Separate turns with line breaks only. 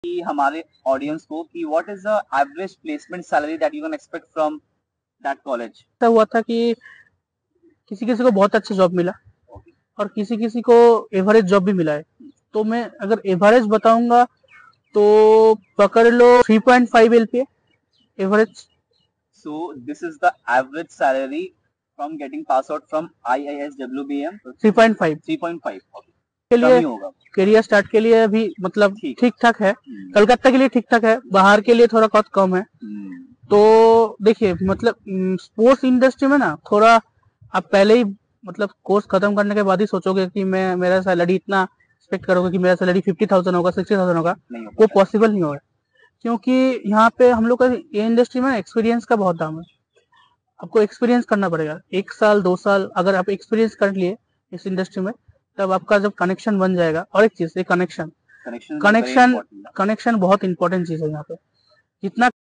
कि हमारे ऑडियंस को कि what is the average placement salary that you can expect from that college.
ऐसा हुआ था कि किसी किसी को बहुत अच्छा जॉब मिला और किसी किसी को एवरेज जॉब भी मिला है। तो मैं अगर एवरेज बताऊंगा तो पकड़ लो 3.5 LPA average.
So this is the average salary from getting pass out from IIS WBM
3.5
3.5
के
कम
लिए
ही होगा।
करियर स्टार्ट के लिए अभी मतलब
ठीक
ठीक ठाक है। कलकत्ता के लिए ठीक ठाक है, बाहर के लिए थोड़ा बहुत कम है। तो देखिए मतलब स्पोर्ट्स इंडस्ट्री में ना थोड़ा आप पहले ही मतलब कोर्स खत्म करने के बाद ही सोचोगे कि मैं मेरा सैलरी इतना एक्सपेक्ट करोगे कि मेरा सैलरी 50,000 होगा 60,000 होगा, वो पॉसिबल नहीं होगा। क्योंकि यहाँ पे हम लोग का ये इंडस्ट्री में एक्सपीरियंस का बहुत दाम है। आपको एक्सपीरियंस करना पड़ेगा 1 साल 2 साल, अगर आप एक्सपीरियंस कर लिए इस इंडस्ट्री में तब आपका जब कनेक्शन बन जाएगा। और एक चीज, ये कनेक्शन कनेक्शन कनेक्शन बहुत इंपॉर्टेंट चीज है यहाँ पे। जितना